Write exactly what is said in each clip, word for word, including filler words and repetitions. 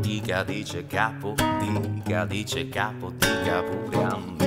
dica, dice capo, dica, dice capo, dica pure a me.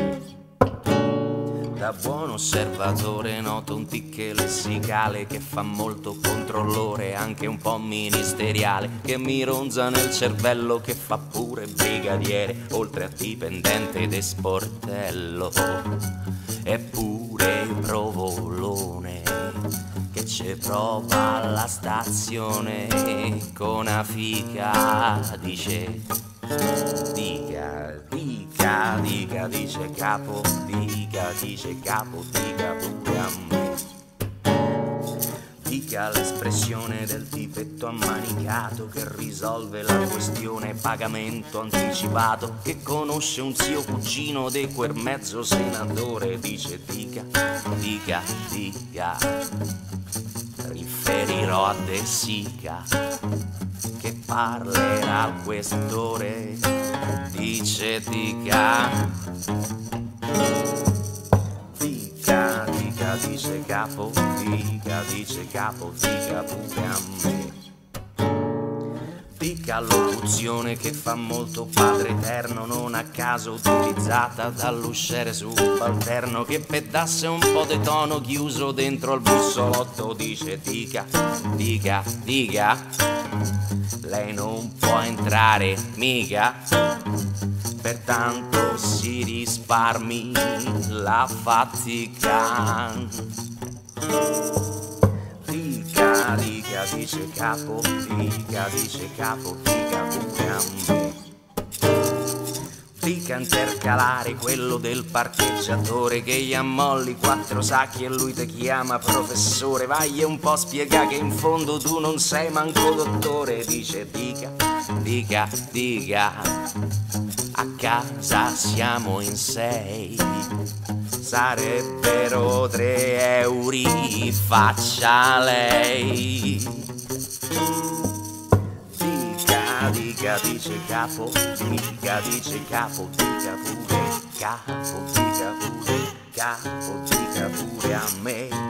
Da buon osservatore noto un ticche lessicale che fa molto controllore, anche un po' ministeriale, che mi ronza nel cervello, che fa pure brigadiere, oltre a dipendente de sportello. Eppure provolone che ci prova alla stazione con una fica, dice dica, dica, dica, dice capo, dica, dice capo, dica pure a me. Dica l'espressione del tipetto ammanicato che risolve la questione pagamento anticipato, che conosce un zio cugino di quel mezzo senatore, dice dica, dica, dica, riferirò a De Sica che parlerà al questore, dice dica, dica, dica, dice capo, dica, dice capo, dica pure a me. Dica locuzione che fa molto padre eterno, non a caso utilizzata dall'usciere subalterno, che pedasse un po' di tono chiuso dentro al bussolotto, dice dica, dica, dica, lei non può entrare mica, pertanto si risparmi la fatica. Dica, dica, dice capo, dica, dice capo, dica pure a me. Dica intercalare quello del parcheggiatore che gli ammolli quattro sacchi e lui ti chiama professore, vai un po' spiega che in fondo tu non sei manco dottore, dice dica, dica, dica, a casa siamo in sei, sarebbero tre euro, faccia lei. Dica, dica, dice capo, dica, dice capo, dica pure capo, dica pure capo, dica pure a me.